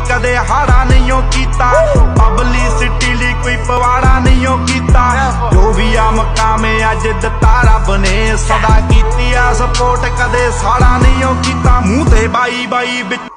कदे हाड़ा नहीं ओ कीता, पब्लिसिटी ली कोई पवाड़ा नहीं ओ कीता। जो भी आ मकामे अज दिता रब ने, सदा कीती आ सपोर्ट कदे साड़ा नहीं ओ कीता। मूंह ते बाई बाई बिच